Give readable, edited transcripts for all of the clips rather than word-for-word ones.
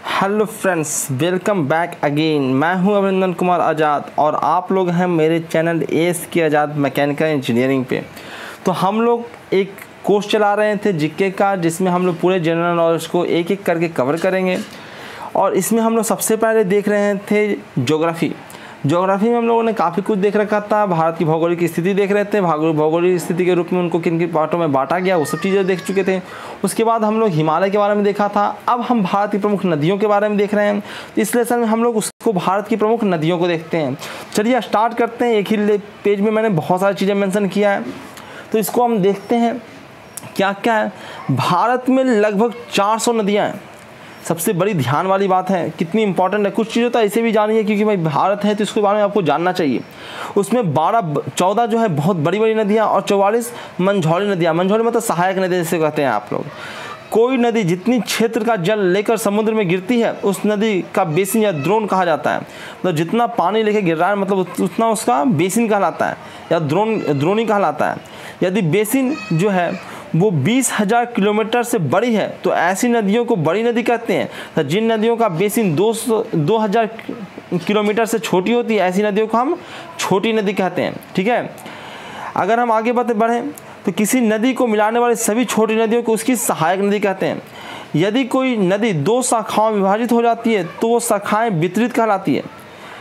Hello friends, welcome back again. मैं हूं अभिनंदन कुमार आज़ाद और आप लोग हैं मेरे channel ASK Azad mechanical engineering पे। तो हम लोग एक कोर्स चला रहे थे जीके का, जिसमें हम लोग पूरे जनरल नॉलेज को एक एक करके कवर करेंगे। और इसमें हम लोग सबसे पहले देख रहे थे ज्योग्राफी में हम लोगों ने काफ़ी कुछ देख रखा था। भारत की भौगोलिक स्थिति देख रहे थे, भौगोलिक स्थिति के रूप में उनको किन किन पार्टों में बांटा गया वो सब चीज़ें देख चुके थे। उसके बाद हम लोग हिमालय के बारे में देखा था। अब हम भारत की प्रमुख नदियों के बारे में देख रहे हैं। इस लेसन में हम लोग उसको भारत की प्रमुख नदियों को देखते हैं। चलिए स्टार्ट करते हैं। एक ही पेज में मैंने बहुत सारी चीज़ें मेंशन किया है, तो इसको हम देखते हैं क्या क्या है। भारत में लगभग 400 नदियाँ हैं। सबसे बड़ी ध्यान वाली बात है, कितनी इंपॉर्टेंट है। कुछ चीज़ें तो ऐसे भी जानिए, क्योंकि भाई भारत है तो इसके बारे में आपको जानना चाहिए। उसमें 14 जो है बहुत बड़ी बड़ी नदियाँ और 44 मंझौली नदियाँ। मंझौली मतलब सहायक नदी जैसे कहते हैं आप लोग। कोई नदी जितनी क्षेत्र का जल लेकर समुद्र में गिरती है उस नदी का बेसिन या द्रोण कहा जाता है। मतलब जितना पानी लेके गिर रहा है मतलब उतना उसका बेसिन कहलाता है या द्रोणी कहलाता है। यदि बेसिन जो है वो 20,000 किलोमीटर से बड़ी है तो ऐसी नदियों को बड़ी नदी कहते हैं। तो जिन नदियों का बेसिन 2,000 किलोमीटर से छोटी होती है ऐसी नदियों को हम छोटी नदी कहते हैं। ठीक है, अगर हम आगे बढ़ें तो किसी नदी को मिलाने वाली सभी छोटी नदियों को उसकी सहायक नदी कहते हैं। यदि कोई नदी 2 शाखाओं में विभाजित हो जाती है तो वो शाखाएँ वितरित कहलाती है।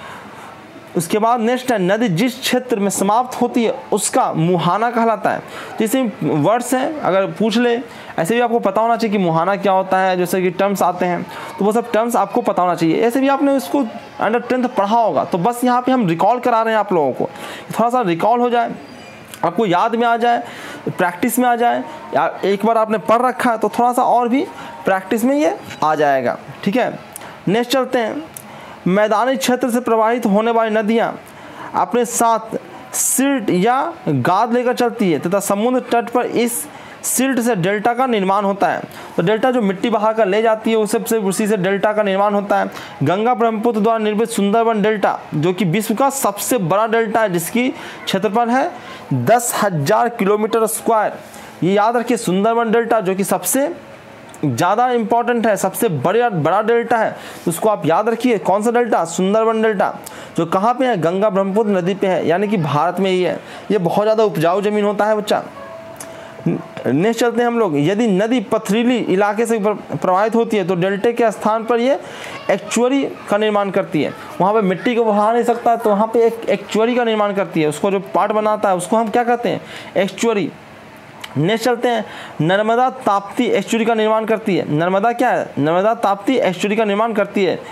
उसके बाद नेक्स्ट है, नदी जिस क्षेत्र में समाप्त होती है उसका मुहाना कहलाता है। जैसे वर्ड्स हैं, अगर पूछ ले ऐसे भी आपको पता होना चाहिए कि मुहाना क्या होता है। जैसे कि टर्म्स आते हैं तो वो सब टर्म्स आपको पता होना चाहिए। ऐसे भी आपने उसको अंडर 10th पढ़ा होगा, तो बस यहाँ पे हम रिकॉल करा रहे हैं आप लोगों को, थोड़ा सा रिकॉल हो जाए, आपको याद में आ जाए, प्रैक्टिस में आ जाए। या एक बार आपने पढ़ रखा है तो थोड़ा सा और भी प्रैक्टिस में ये आ जाएगा। ठीक है, नेक्स्ट चलते हैं। मैदानी क्षेत्र से प्रवाहित होने वाली नदियाँ अपने साथ सिल्ट या गाद लेकर चलती है तथा समुद्र तट पर इस सिल्ट से डेल्टा का निर्माण होता है। तो डेल्टा जो मिट्टी बहा कर ले जाती है उसी से डेल्टा का निर्माण होता है। गंगा ब्रह्मपुत्र द्वारा निर्मित सुंदरबन डेल्टा जो कि विश्व का सबसे बड़ा डेल्टा है, जिसकी क्षेत्रफल है 10,000 किलोमीटर स्क्वायर। ये याद रखिए, सुंदरबन डेल्टा जो कि सबसे ज़्यादा इंपॉर्टेंट है, सबसे बड़ा डेल्टा है। तो उसको आप याद रखिए। कौन सा डेल्टा? सुंदरबन डेल्टा, जो कहाँ पे है? गंगा ब्रह्मपुत्र नदी पे है, यानी कि भारत में ही है। ये बहुत ज़्यादा उपजाऊ ज़मीन होता है बच्चा। नेक्स्ट चलते हैं हम लोग। यदि नदी पथरीली इलाके से प्रवाहित होती है तो डेल्टे के स्थान पर ये एक्चुअरी का निर्माण करती है। वहाँ पे मिट्टी को बहा नहीं सकता तो वहाँ पे एक एक्चुअरी का निर्माण करती है। उसको जो पार्ट बनाता है उसको हम क्या कहते हैं? एक्चुअरी। नेक्स्ट चलते हैं। नर्मदा ताप्ती एस्चुरी का निर्माण करती है। नर्मदा क्या है? नर्मदा ताप्ती एस्चुरी का निर्माण करती है।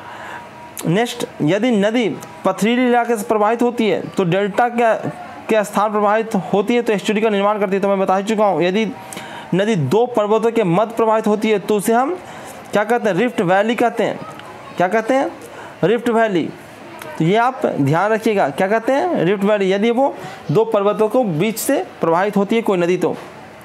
नेक्स्ट, यदि नदी पथरीली इलाके से प्रवाहित होती है तो डेल्टा के स्थान प्रवाहित होती है तो एस्चुरी का निर्माण करती है। तो मैं बता ही चुका हूँ। यदि नदी 2 पर्वतों के मध्य प्रवाहित होती है तो उसे हम क्या कहते हैं? रिफ्ट वैली कहते हैं। क्या कहते हैं? Rift valley. तो ये आप ध्यान रखिएगा, क्या कहते हैं? Rift valley. यदि वो 2 पर्वतों को बीच से प्रवाहित होती है कोई नदी तो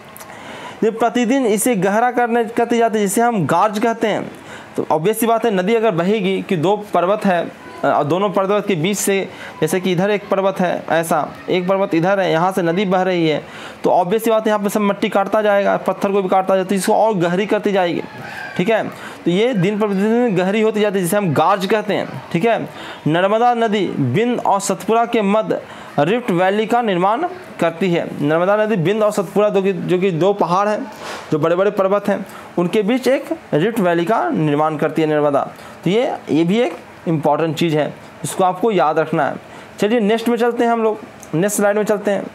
जब प्रतिदिन इसे गहरा करते जाते हैं जिसे हम गार्ज कहते हैं। तो ऑब्वियस सी बात है, नदी अगर बहेगी कि 2 पर्वत है और दोनों पर्वत के बीच से, जैसे कि इधर एक पर्वत है, ऐसा एक पर्वत इधर है, यहाँ से नदी बह रही है, तो ऑब्वियस सी बात है यहाँ पे सब मिट्टी काटता जाएगा, पत्थर को भी काटता जाता है, तो इसको और गहरी करती जाएगी। ठीक है, तो ये दिन प्रतिदिन गहरी होती जाती है जिसे हम गार्ज कहते हैं। ठीक है, नर्मदा नदी बिंद और सतपुरा के मध्य रिफ्ट वैली का निर्माण करती है। नर्मदा नदी बिंद और सतपुरा जो कि 2 पहाड़ हैं, जो बड़े बड़े पर्वत हैं, उनके बीच एक रिफ्ट वैली का निर्माण करती है नर्मदा। तो ये भी एक इम्पॉर्टेंट चीज़ है, इसको आपको याद रखना है। चलिए नेक्स्ट में चलते हैं हम लोग, नेक्स्ट स्लाइड में चलते हैं।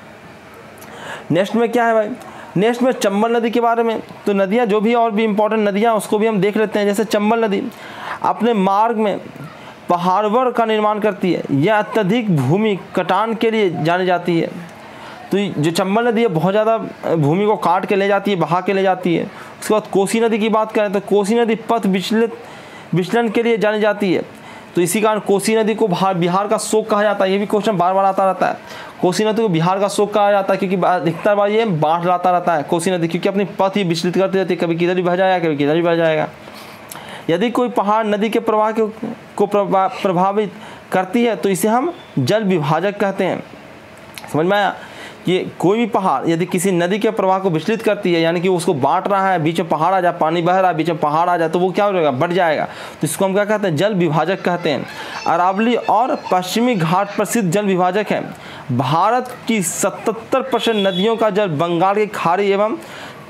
नेक्स्ट में क्या है भाई? नेक्स्ट में चंबल नदी के बारे में। तो नदियाँ जो भी और भी इम्पोर्टेंट नदियाँ उसको भी हम देख लेते हैं। जैसे चंबल नदी अपने मार्ग में पहाड़वर का निर्माण करती है। यह अत्यधिक भूमि कटान के लिए जानी जाती है। तो जो चंबल नदी है बहुत ज़्यादा भूमि को काट के ले जाती है, बहा के ले जाती है। उसके बाद कोसी नदी की बात करें तो कोसी नदी पथ विचलन के लिए जानी जाती है। तो इसी कारण कोसी नदी को बिहार का शोक कहा जाता है। ये भी क्वेश्चन बार बार आता रहता है। कोसी नदी को बिहार का शोक कहा जाता है क्योंकि अधिकतर बार ये बाढ़ लाता रहता है कोसी नदी, क्योंकि अपनी पथ ही विचलित करती रहती है, कभी किधर भी बह जाएगा, कभी किधर भी बह जाएगा। यदि कोई पहाड़ नदी के प्रवाह को प्रभावित करती है तो इसे हम जल विभाजक कहते हैं। समझ में आया? कि कोई भी पहाड़ यदि किसी नदी के प्रवाह को विचलित करती है, यानी कि उसको बांट रहा है, बीच में पहाड़ आ जाए, पानी बह रहा है, बीच में पहाड़ आ जाए, तो वो क्या हो जाएगा, बढ़ जाएगा। तो इसको हम क्या कहते हैं, जल विभाजक कहते हैं। अरावली और पश्चिमी घाट प्रसिद्ध जल विभाजक है। भारत की 77% नदियों का जल बंगाल की खाड़ी एवं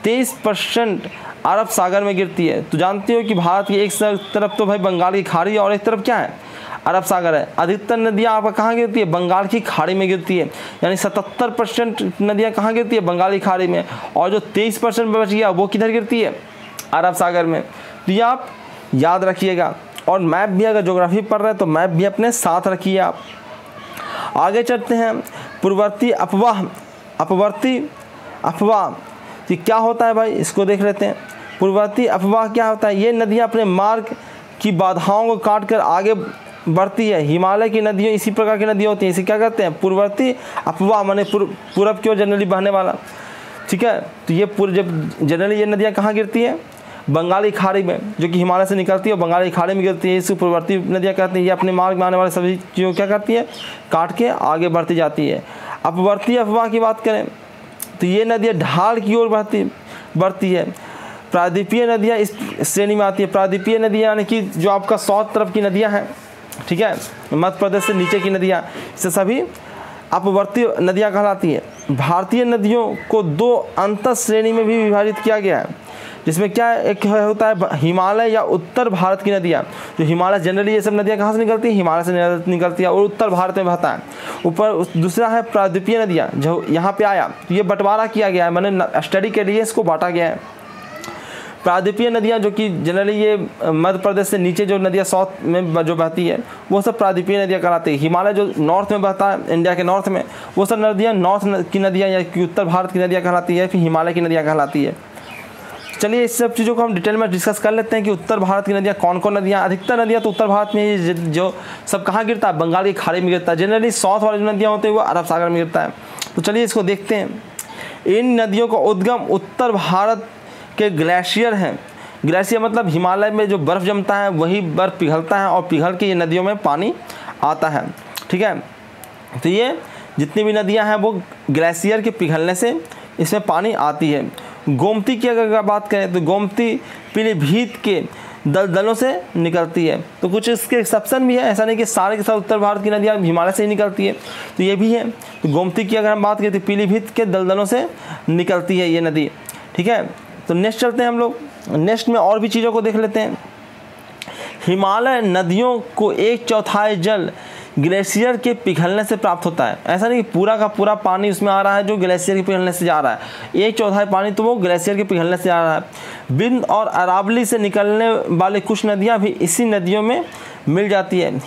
23% अरब सागर में गिरती है। तो जानते हो कि भारत की एक तरफ तो भाई बंगाल की खाड़ी है और एक तरफ क्या है, अरब सागर है। अधिकतर नदियाँ आपका कहाँ गिरती है, बंगाल की खाड़ी में गिरती है, यानी 77% नदियाँ कहाँ गिरती है, बंगाल की खाड़ी में, और जो 23% बच गया वो किधर गिरती है, अरब सागर में। तो ये आप याद रखिएगा। और मैप भी अगर ज्योग्राफी पढ़ रहे हैं तो मैप भी अपने साथ रखिए आप। आगे चलते हैं, पूर्ववर्ती अपवाह, अपवर्ती अफवाह, ये क्या होता है भाई, इसको देख लेते हैं। पूर्ववर्ती अफवाह क्या होता है, ये नदियाँ अपने मार्ग की बाधाओं को काट कर आगे बढ़ती है। हिमालय की नदियाँ इसी प्रकार की नदियाँ होती हैं, इसे क्या कहते हैं, पूर्ववर्ती अफवाह, माने पूरब की ओर जनरली बहने वाला, ठीक है। तो ये जब जनरली ये नदियाँ कहाँ गिरती है, बंगाली खाड़ी में, जो कि हिमालय से निकलती है और बंगाली खाड़ी में गिरती है, इसको पूर्ववर्ती नदियाँ कहते हैं। ये अपने मार्ग में आने वाले सभी चीज़ों क्या करती है, काट के आगे बढ़ती जाती है। अपवर्ती अफवाह की बात करें तो ये नदियाँ ढाल की ओर बढ़ती है। प्रायद्वीपीय नदियाँ इस श्रेणी में आती है। प्रायद्वीपीय नदियाँ यानी कि जो आपका साउथ तरफ की नदियाँ हैं, ठीक है, मध्य प्रदेश से नीचे की नदियाँ, इससे सभी अपवर्ती नदियाँ कहलाती है। भारतीय नदियों को 2 अंतर श्रेणी में भी विभाजित किया गया है, जिसमें क्या एक होता है हिमालय या उत्तर भारत की नदियाँ। जो हिमालय जनरली ये सब नदियाँ कहाँ से निकलती है, हिमालय से निकलती है और उत्तर भारत में बहता है। ऊपर दूसरा है प्रायद्वीपीय नदियाँ, जो यहाँ पे आया, तो ये बंटवारा किया गया है, मैंने स्टडी के लिए इसको बांटा गया है। प्रायद्वीपीय नदियाँ जो कि जनरली ये मध्य प्रदेश से नीचे जो नदियाँ साउथ में जो बहती है वो सब प्रायद्वीपीय नदियाँ कहलाती है। हिमालय जो नॉर्थ में बहता है, इंडिया के नॉर्थ में, वो सब नदियाँ नॉर्थ की नदियाँ या कि उत्तर भारत की नदियाँ कहलाती है, फिर हिमालय की नदियाँ कहलाती है। चलिए इस सब चीज़ों को हम डिटेल में डिस्कस कर लेते हैं कि उत्तर भारत की नदियाँ कौन कौन नदियाँ। अधिकतर नदियाँ तो उत्तर भारत में जो सब कहाँ गिरता है, बंगाल की खाड़ी में गिरता है। जनरली साउथ वाली जो नदियाँ होती हैं वो अरब सागर में गिरता है। तो चलिए इसको देखते हैं। इन नदियों का उद्गम उत्तर भारत के ग्लेशियर हैं। ग्लेशियर मतलब हिमालय में जो बर्फ़ जमता है वही बर्फ़ पिघलता है और पिघल के ये नदियों में पानी आता है, ठीक है। तो ये जितनी भी नदियाँ हैं वो ग्लेशियर के पिघलने से इसमें पानी आती है। गोमती की अगर बात करें तो गोमती पीलीभीत के दलदलों से निकलती है। तो कुछ इसके एक्सेप्शन भी है, ऐसा नहीं कि सारे के साथ उत्तर भारत की नदियाँ हिमालय से ही निकलती है, तो ये भी है। तो गोमती की अगर हम बात करें तो पीलीभीत के दलदलों से निकलती है ये नदी, ठीक है। तो नेक्स्ट चलते हैं हम लोग, नेक्स्ट में और भी चीज़ों को देख लेते हैं। हिमालय नदियों को 1/4 जल ग्लेशियर के पिघलने से प्राप्त होता है। ऐसा नहीं कि पूरा का पूरा पानी उसमें आ रहा है जो ग्लेशियर के पिघलने से जा रहा है, 1/4 पानी तो वो ग्लेशियर के पिघलने से आ रहा है। बिंद और अरावली से निकलने वाली कुछ नदियाँ भी इसी नदियों में मिल जाती है।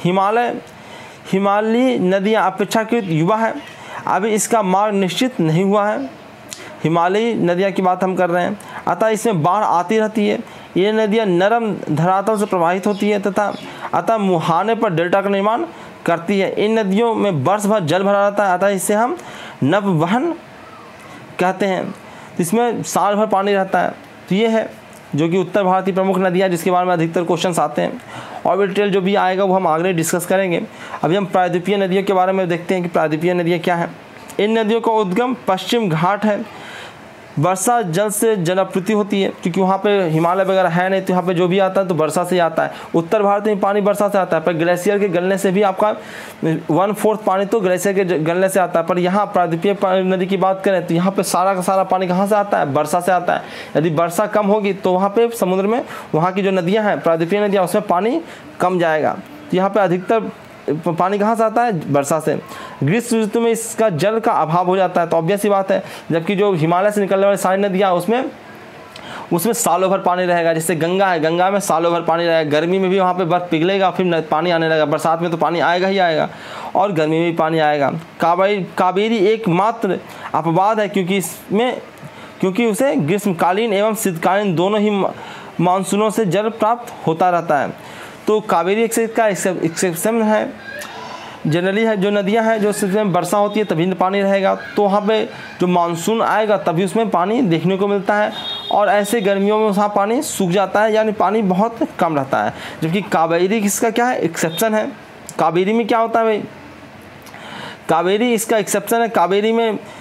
हिमालयी नदियाँ अपेक्षाकृत युवा है, अभी इसका मार्ग निश्चित नहीं हुआ है। हिमालयी नदियाँ की बात हम कर रहे हैं, अतः इसमें बाढ़ आती रहती है। ये नदियाँ नरम धरातल से प्रवाहित होती है तथा अतः मुहाने पर डेल्टा का निर्माण करती है। इन नदियों में वर्ष भर जल भरा रहता है, अतः इसे हम नववहन कहते हैं। तो इसमें साल भर पानी रहता है। तो ये है जो कि उत्तर भारत की प्रमुख नदियाँ जिसके बारे में अधिकतर क्वेश्चंस आते हैं, और भी डिटेल जो भी आएगा वो हम आगे डिस्कस करेंगे। अभी हम प्रायद्वीपीय नदियों के बारे में देखते हैं कि प्रायद्वीपीय नदियाँ क्या हैं। इन नदियों का उद्गम पश्चिम घाट है। वर्षा जल से जलापूर्ति होती है, क्योंकि वहाँ पे हिमालय वगैरह है नहीं, तो यहाँ पे जो भी आता है तो वर्षा से आता है। उत्तर भारत में पानी वर्षा से आता है, पर ग्लेशियर के गलने से भी आपका 1/4 पानी तो ग्लेशियर के गलने से आता है। पर यहाँ प्रायद्वीपीय नदी की बात करें तो यहाँ पे सारा का सारा पानी कहाँ से आता है, वर्षा से आता है। यदि वर्षा कम होगी तो वहाँ पे समुद्र में वहाँ की जो नदियाँ हैं प्रायद्वीपीय नदियाँ उसमें पानी कम जाएगा। तो यहाँ पर अधिकतर पानी कहाँ से आता है, वर्षा से। ग्रीष्म ऋतु में इसका जल का अभाव हो जाता है, तो ऑब्वियस सी बात है, जबकि जो हिमालय से निकलने वाली सारी नदियाँ उसमें सालों भर पानी रहेगा। जैसे गंगा है, गंगा में सालों भर पानी रहेगा। गर्मी में भी वहाँ पे बर्फ़ पिघलेगा, फिर पानी आने लगेगा। बरसात में तो पानी आएगा ही आएगा और गर्मी में भी पानी आएगा। कावेरी एकमात्र अपवाद है, क्योंकि उसे ग्रीष्मकालीन एवं शीतकालीन दोनों ही मानसूनों से जल प्राप्त होता रहता है। तो कावेरी का एक्सेप्शन है। जनरली है जो नदियां हैं जो सिर्फ वर्षा होती है तभी पानी रहेगा, तो वहाँ पे जो मानसून आएगा तभी उसमें पानी देखने को मिलता है, और ऐसे गर्मियों में वहाँ पानी सूख जाता है, यानी पानी बहुत कम रहता है। जबकि कावेरी इसका क्या है, एक्सेप्शन है। कावेरी में क्या होता है भाई, कावेरी इसका एक्सेप्शन है। कावेरी में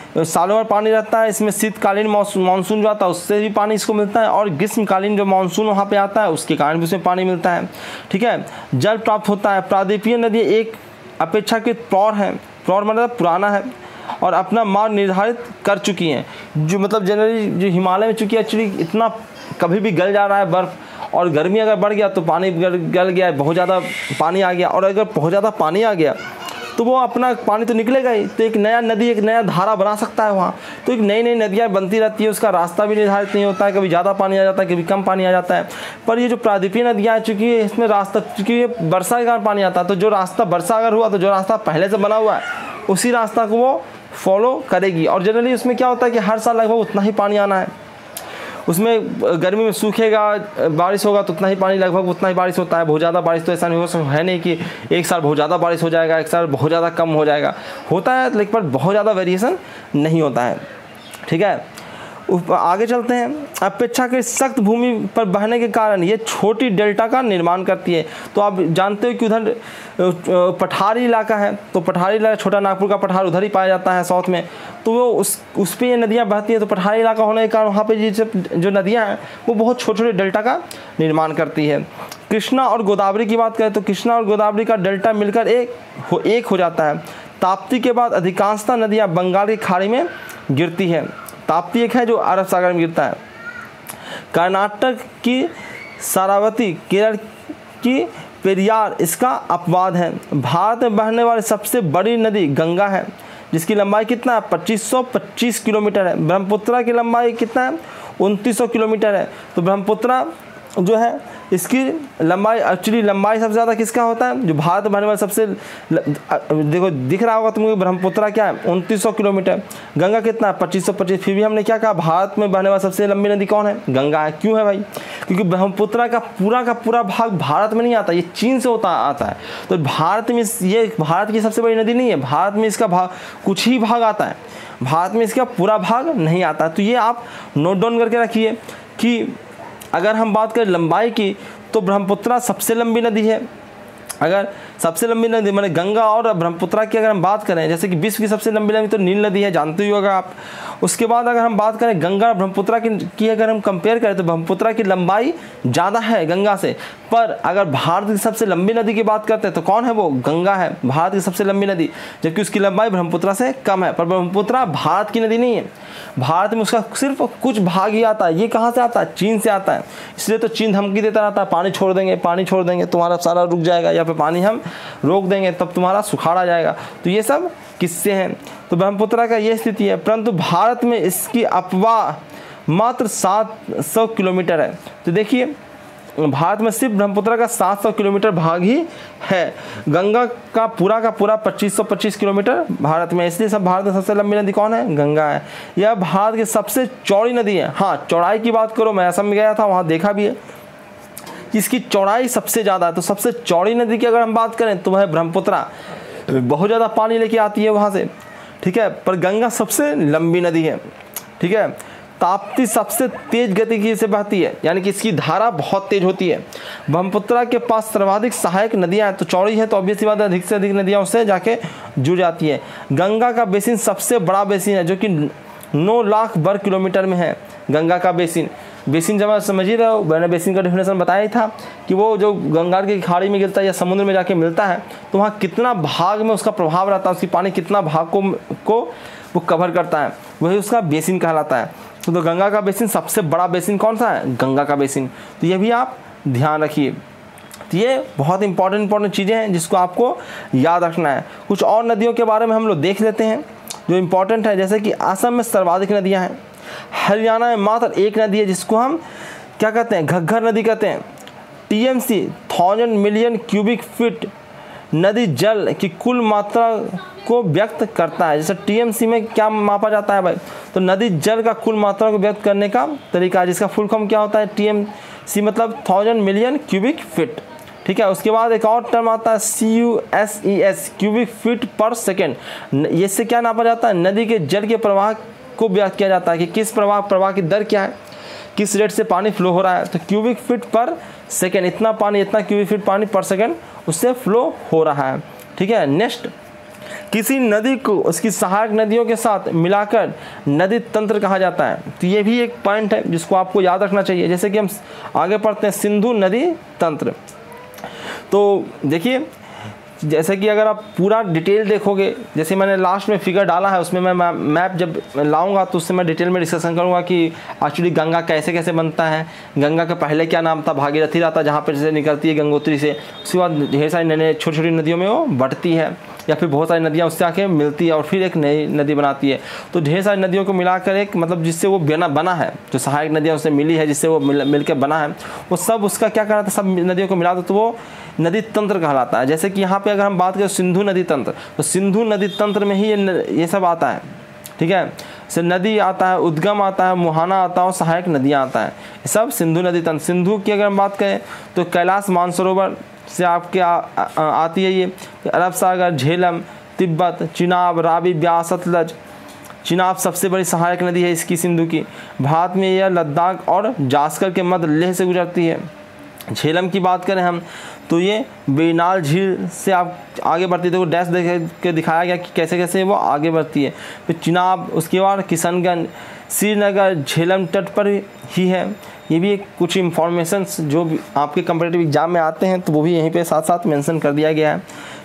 सालों भर पानी रहता है। इसमें शीतकालीन मानसून जो आता है उससे भी पानी इसको मिलता है, और ग्रीष्मकालीन जो मानसून वहाँ पे आता है उसके कारण भी उसमें पानी मिलता है। ठीक है, जल प्राप्त होता है। प्रायद्वीपीय नदी एक अपेक्षाकृत प्रौढ़ है, प्रौढ़ मतलब पुराना है, और अपना मार्ग निर्धारित कर चुकी हैं। जो मतलब जनरली जो हिमालय में चूँकि एक्चुअली इतना कभी भी गल जा रहा है बर्फ़, और गर्मी अगर बढ़ गया तो पानी गल गया, बहुत ज़्यादा पानी आ गया, और अगर बहुत ज़्यादा पानी आ गया तो वो अपना पानी तो निकलेगा ही, तो एक नया नदी, एक नया धारा बना सकता है वहाँ। तो एक नई नई नदियाँ बनती रहती है, उसका रास्ता भी निर्धारित नहीं होता है, कभी ज़्यादा पानी आ जाता है, कभी कम पानी आ जाता है। पर ये जो प्रायद्वीपीय नदियाँ हैं, चूँकि इसमें रास्ता, चूँकि ये वर्षा के कारण पानी आता है, तो जो रास्ता वर्षा अगर हुआ तो जो रास्ता पहले से बना हुआ है उसी रास्ता को वो फॉलो करेगी। और जनरली उसमें क्या होता है कि हर साल लगभग उतना ही पानी आना है। उसमें गर्मी में सूखेगा, बारिश होगा तो उतना ही पानी, लगभग उतना ही बारिश होता है। बहुत ज़्यादा बारिश तो ऐसा नहीं है नहीं कि एक साल बहुत ज़्यादा बारिश हो जाएगा, एक साल बहुत ज़्यादा कम हो जाएगा, होता है लेकिन पर बहुत ज़्यादा वेरिएशन नहीं होता है। ठीक है, आगे चलते हैं। अपेक्षाकृत सख्त भूमि पर बहने के कारण ये छोटी डेल्टा का निर्माण करती है। तो आप जानते हो कि उधर पठारी इलाका है, तो पठारी इलाका, छोटा नागपुर का पठार उधर ही पाया जाता है साउथ में, तो वो उस पर ये नदियाँ बहती हैं। तो पठारी इलाका होने के कारण वहाँ पे ये जो नदियाँ हैं वो बहुत छोटे छोटे डेल्टा का निर्माण करती है। कृष्णा और गोदावरी की बात करें तो कृष्णा और गोदावरी का डेल्टा मिलकर एक हो जाता है। ताप्ती के बाद अधिकांशतः नदियाँ बंगाल की खाड़ी में गिरती है। ताप्ती एक है जो अरब सागर में गिरता है। कर्नाटक की सारावती, केरल की पेरियार इसका अपवाद है। भारत में बहने वाली सबसे बड़ी नदी गंगा है, जिसकी लंबाई कितना है, 2525 किलोमीटर है। ब्रह्मपुत्रा की लंबाई कितना है, 2900 किलोमीटर है। तो ब्रह्मपुत्रा जो है इसकी लंबाई, एक्चुअली लंबाई सबसे ज़्यादा किसका होता है, जो भारत में बहने वाला सबसे, देखो दिख रहा होगा तुमको ब्रह्मपुत्रा क्या है, 2900 किलोमीटर। गंगा कितना है, 2525। फिर भी हमने क्या कहा, भारत में बहने वाला सबसे लंबी नदी कौन है, गंगा है। क्यों है भाई, क्योंकि ब्रह्मपुत्रा का पूरा भाग भारत में नहीं आता, ये चीन से आता है। तो भारत में ये भारत की सबसे बड़ी नदी नहीं है, भारत में इसका भाग कुछ ही भाग आता है, भारत में इसका पूरा भाग नहीं आता। तो ये आप नोट डाउन करके रखिए कि अगर हम बात करें लंबाई की तो ब्रह्मपुत्रा सबसे लंबी नदी है। अगर सबसे लंबी नदी माने गंगा और ब्रह्मपुत्रा की अगर हम बात करें, जैसे कि विश्व की सबसे लंबी नदी तो नील नदी है, जानते ही होगा आप। उसके बाद अगर हम बात करें गंगा और ब्रह्मपुत्रा की अगर हम कंपेयर करें तो ब्रह्मपुत्रा की लंबाई ज़्यादा है गंगा से। पर अगर भारत की सबसे लंबी नदी की बात करते हैं तो कौन है वो, गंगा है भारत की सबसे लंबी नदी, जबकि उसकी लंबाई ब्रह्मपुत्रा से कम है। पर ब्रह्मपुत्रा भारत की नदी नहीं है, भारत में उसका सिर्फ कुछ भाग ही आता है। ये कहाँ से आता है, चीन से आता है। इसलिए तो चीन धमकी देता रहता है, पानी छोड़ देंगे तुम्हारा सारा रुक जाएगा, या फिर पानी हम रोक देंगे तब तुम्हारा सुखाड़ा जाएगा। तो ये सब किस्से हैं। तो ब्रह्मपुत्रा का ये स्थिति है, परंतु भारत में इसकी अफवाह मात्र 700 किलोमीटर है। तो देखिए भारत में सिर्फ ब्रह्मपुत्रा का 700 किलोमीटर भाग ही है, गंगा का पूरा 2525 किलोमीटर भारत में। इसलिए सब भारत में सबसे लंबी नदी कौन है, गंगा है। यह भारत की सबसे चौड़ी नदी है। हाँ, चौड़ाई की बात करो, मैं असम में गया था, वहाँ देखा भी है कि इसकी चौड़ाई सबसे ज़्यादा है। तो सबसे चौड़ी नदी की अगर हम बात करें तो वह ब्रह्मपुत्रा, बहुत ज़्यादा पानी लेके आती है वहाँ से, ठीक है। पर गंगा सबसे लंबी नदी है, ठीक है। ताप्ती सबसे तेज गति से बहती है, यानी कि इसकी धारा बहुत तेज होती है। ब्रह्मपुत्रा के पास सर्वाधिक सहायक नदियाँ हैं, तो चौड़ी है तो ऑब्वियसली बात है अधिक से अधिक नदियाँ उससे जाके जुड़ जाती है। गंगा का बेसिन सबसे बड़ा बेसिन है, जो कि 9 लाख वर्ग किलोमीटर में है। गंगा का बेसिन जब आप समझ ही रहे हो, मैंने बेसिन का डेफिनेशन बताया ही था कि वो जो गंगा की खाड़ी में गिरता है या समुद्र में जाके मिलता है, तो वहाँ कितना भाग में उसका प्रभाव रहता है, उसकी पानी कितना भाग को वो कवर करता है, वही उसका बेसिन कहलाता है। तो गंगा का बेसिन सबसे बड़ा बेसिन कौन सा है, गंगा का बेसिन। तो ये भी आप ध्यान रखिए। तो ये बहुत इंपॉर्टेंट चीज़ें हैं जिसको आपको याद रखना है। कुछ और नदियों के बारे में हम लोग देख लेते हैं जो इम्पोर्टेंट है, जैसे कि असम में सर्वाधिक नदियाँ हैं। हरियाणा में मात्र एक नदी है जिसको हम क्या कहते हैं, घग्गर नदी कहते हैं। TMC 1000 मिलियन क्यूबिक फीट नदी जल की कुल मात्रा को व्यक्त करता है। जैसे TMC में क्या मापा जाता है भाई, तो नदी जल का कुल मात्रा को व्यक्त करने का तरीका है, जिसका फुल फॉर्म क्या होता है, TMC मतलब 1000 मिलियन क्यूबिक फीट, ठीक है। उसके बाद एक और टर्म आता है CUSES, cubic feet per second. इससे क्या नापा जाता है, नदी के जल के प्रवाह को व्यक्त किया जाता है कि किस प्रवाह की दर क्या है, किस रेट से पानी फ्लो हो रहा है। तो क्यूबिक फीट पर सेकेंड, इतना क्यूबिक फीट पानी पर सेकेंड उससे फ्लो हो रहा है, ठीक है। नेक्स्ट, किसी नदी को उसकी सहायक नदियों के साथ मिलाकर नदी तंत्र कहा जाता है। तो ये भी एक पॉइंट है जिसको आपको याद रखना चाहिए। जैसे कि हम आगे पढ़ते हैं सिंधु नदी तंत्र। तो देखिए, जैसे कि अगर आप पूरा डिटेल देखोगे, जैसे मैंने लास्ट में फिगर डाला है, उसमें मैं मैप जब लाऊंगा तो उससे मैं डिटेल में डिस्कशन करूंगा कि एक्चुअली गंगा कैसे कैसे बनता है, गंगा का पहले क्या नाम था, भागीरथी रहा था जहाँ पर से निकलती है गंगोत्री से, उसके बाद ढेर सारी नई छोटी छोटी नदियों में वो बढ़ती है, या फिर बहुत सारी नदियाँ उससे आके मिलती है और फिर एक नई नदी बनाती है। तो ढेर सारी नदियों को मिलाकर एक मतलब जिससे वो बना है, जो सहायक नदियाँ उससे मिली है, जिससे वो मिलकर बना है, वो सब उसका क्या कहलाता है, सब नदियों को मिला दो तो वो नदी तंत्र कहलाता है। जैसे कि यहाँ पे अगर हम बात करें सिंधु नदी तंत्र, तो सिंधु नदी तंत्र में ही ये सब आता है, ठीक है। से नदी आता है, उद्गम आता है, मुहाना आता है और सहायक नदियाँ आता है, ये सब सिंधु नदी तंत्र। सिंधु की अगर हम बात करें तो कैलाश मानसरोवर से आपके आती है ये, अरब सागर, झेलम, तिब्बत, चिनाब, रावी, ब्यास, सतलज। चिनाब सबसे बड़ी सहायक नदी है इसकी, सिंधु की। भारत में यह लद्दाख और जास्कर के मध्य लेह से गुजरती है। झेलम की बात करें हम तो ये बेनाल झील से आप आगे बढ़ती है। देखो डैश देख के दिखाया गया कि कैसे कैसे वो आगे बढ़ती है। फिर चिनाब, उसके बाद किशनगंज, श्रीनगर झेलम तट पर ही है। ये भी एक कुछ इंफॉर्मेशंस जो भी आपके कंपटीटिव एग्जाम में आते हैं तो वो भी यहीं पे साथ साथ मेंशन कर दिया गया है।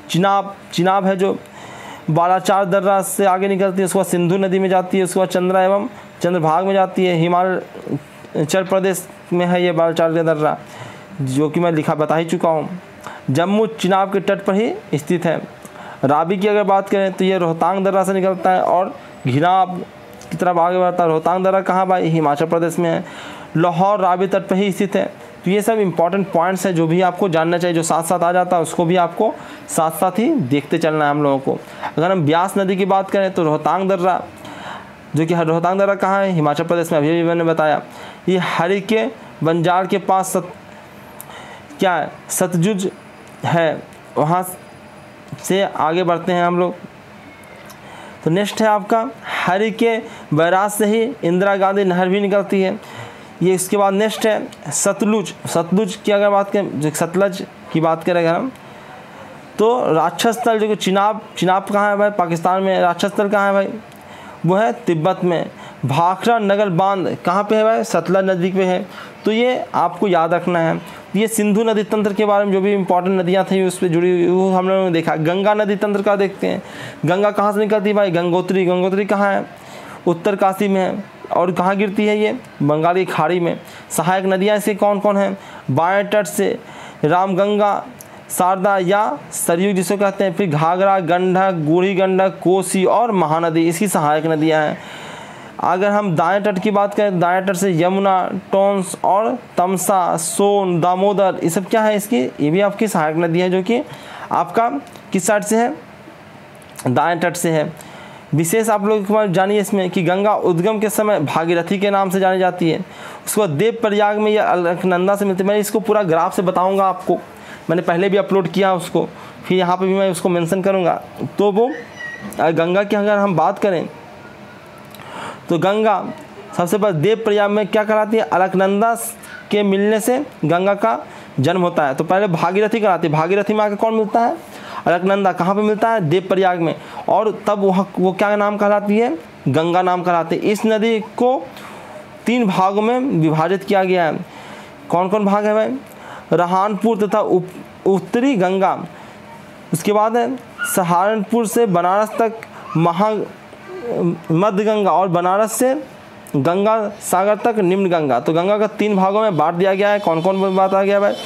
चिनाब है जो बालाचार दर्रा से आगे निकलती है, उसके बाद सिंधु नदी में जाती है, उसके बाद चंद्रा एवं चंद्रभाग में जाती है। हिमाचल प्रदेश में है ये बालाचार दर्रा, जो कि मैं बता ही चुका हूँ। जम्मू चिनाब के तट पर ही स्थित है। रावी की अगर बात करें तो ये रोहतांग दर्रा से निकलता है और घिनाब की तरफ आगे बढ़ता है। रोहतांग दर्रा कहाँ भाई, हिमाचल प्रदेश में है। लाहौर रावी तट पर ही स्थित है। तो ये सब इंपॉर्टेंट पॉइंट्स हैं जो भी आपको जानना चाहिए, जो साथ साथ आ जाता है उसको भी आपको साथ साथ ही देखते चलना है हम लोगों को। अगर हम ब्यास नदी की बात करें तो रोहतांग दर्रा, जो कि रोहतांग दर्रा कहाँ है, हिमाचल प्रदेश में, अभी मैंने बताया। ये हरिके बंजार के पास क्या है, सतलुज है, वहाँ से आगे बढ़ते हैं हम लोग। तो नेक्स्ट है आपका हरिके बैराज से ही इंदिरा गांधी नहर भी निकलती है। ये इसके बाद नेक्स्ट है सतलुज की अगर बात करें, जो सतलज की बात करें अगर हम, तो राक्षस स्थल जो कि चिनाब कहाँ है भाई, पाकिस्तान में। राक्षस स्थल कहाँ है भाई, वो है तिब्बत में। भाखड़ा नगर बांध कहाँ पे है भाई, सतलज नदी पे है। तो ये आपको याद रखना है। ये सिंधु नदी तंत्र के बारे में जो भी इंपॉर्टेंट नदियाँ थी उस पर जुड़ी वो हम लोगों ने देखा। गंगा नदी तंत्र का देखते हैं। गंगा कहाँ से निकलती है भाई, गंगोत्री कहाँ है, उत्तर काशी में है। और कहाँ गिरती है ये, बंगाली खाड़ी में। सहायक नदियाँ इसके कौन कौन हैं, बाएं तट से रामगंगा, शारदा या सरयू जिसको कहते हैं, फिर घाघरा, गंडक, बूढ़ी गंडक, कोसी और महानदी इसकी सहायक नदियाँ हैं। अगर हम दाएं तट की बात करें, दाएं तट से यमुना, टोंस और तमसा, सोन, दामोदर, ये सब क्या है इसकी, ये भी आपकी सहायक नदी है, जो कि आपका किस साइड से है, दाएं तट से है। विशेष आप लोग जानिए इसमें कि गंगा उद्गम के समय भागीरथी के नाम से जानी जाती है। उसके बाद देव प्रयाग में यह अलकनंदा से मिलती है। मैं इसको पूरा ग्राफ से बताऊंगा आपको, मैंने पहले भी अपलोड किया उसको, फिर यहाँ पे भी मैं उसको मेंशन करूँगा। तो वो गंगा की अगर हम बात करें तो गंगा सबसे पहले देव प्रयाग में क्या कहलाती है, अलकनंदा के मिलने से गंगा का जन्म होता है। तो पहले भागीरथी कहलाती है। भागीरथी में आकर कौन मिलता है, अलकनंदा। कहाँ पे मिलता है, देव प्रयाग में। और तब वो क्या नाम कहलाती है, गंगा नाम कहलाती है। इस नदी को 3 भागों में विभाजित किया गया है। कौन कौन भाग है भाई, रहानपुर तथा उत्तरी गंगा, उसके बाद है सहारनपुर से बनारस तक मध्य गंगा, और बनारस से गंगा सागर तक निम्न गंगा। तो गंगा का 3 भागों में बांट दिया गया है। कौन कौन बात आ गया भाई,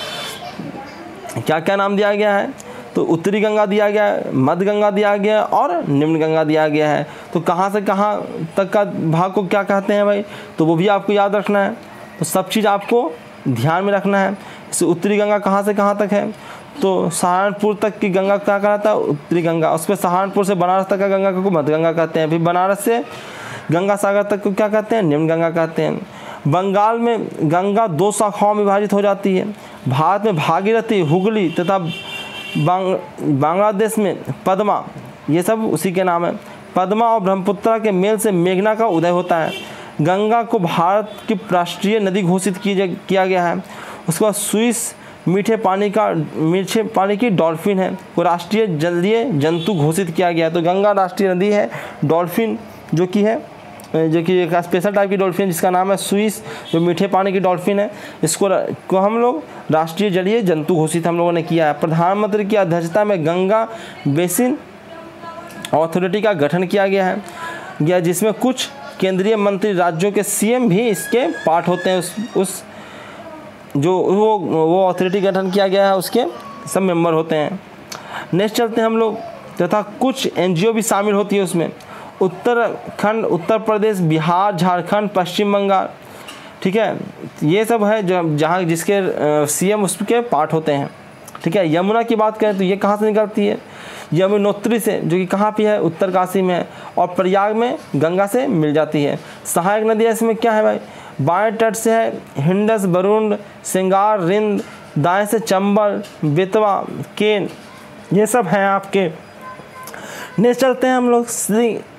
क्या क्या नाम दिया गया है, तो उत्तरी गंगा दिया गया है, मध्य गंगा दिया गया है और निम्न गंगा दिया गया है। तो कहाँ से कहाँ तक का भाग को क्या कहते हैं भाई, तो वो भी आपको याद रखना है। तो सब चीज़ आपको ध्यान में रखना है। जैसे उत्तरी गंगा कहाँ से कहाँ तक है, तो सहारनपुर तक की गंगा क्या कहलाता है, उत्तरी गंगा। उस पर सहारनपुर से बनारस तक का गंगा को मध्य गंगा कहते हैं। फिर बनारस से गंगा सागर तक को क्या कहते हैं, निम्न गंगा कहते हैं। बंगाल में गंगा 2 शाखाओं में विभाजित हो जाती है। भारत में भागीरथी, हुगली तथा बांग्लादेश में पद्मा, ये सब उसी के नाम है। पद्मा और ब्रह्मपुत्र के मेल से मेघना का उदय होता है। गंगा को भारत की राष्ट्रीय नदी घोषित किया गया है। उसके बाद स्विस मीठे पानी की डॉल्फिन है, को राष्ट्रीय जलीय जंतु घोषित किया गया है। तो गंगा राष्ट्रीय नदी है, डॉल्फिन जो कि एक स्पेशल टाइप की डॉल्फिन जिसका नाम है स्विस, जो मीठे पानी की डॉल्फिन है, इसको हम लोग राष्ट्रीय जलीय जंतु घोषित हम लोगों ने किया है। प्रधानमंत्री की अध्यक्षता में गंगा बेसिन अथॉरिटी का गठन किया गया है, जिसमें कुछ केंद्रीय मंत्री, राज्यों के सीएम भी इसके पार्ट होते हैं। उस जो वो अथॉरिटी गठन किया गया है उसके सब मेंबर होते हैं। नेक्स्ट चलते हैं हम लोग, तथा कुछ एनजीओ भी शामिल होती है उसमें, उत्तराखंड, उत्तर प्रदेश, बिहार, झारखंड, पश्चिम बंगाल, ठीक है, ये सब है जहाँ जिसके सीएम उसके पार्ट होते हैं, ठीक है। यमुना की बात करें तो ये कहाँ से निकलती है, यमुनोत्री से, जो कि कहाँ पे है, उत्तरकाशी में है, और प्रयाग में गंगा से मिल जाती है। सहायक नदियाँ इसमें क्या है भाई, बाएं तट से है हिंडस, वरुण, सिंगार, रिंद, दाएं से चंबल, बेतवा, केन, ये सब हैं आपके। नेक्स्ट चलते हैं हम लोग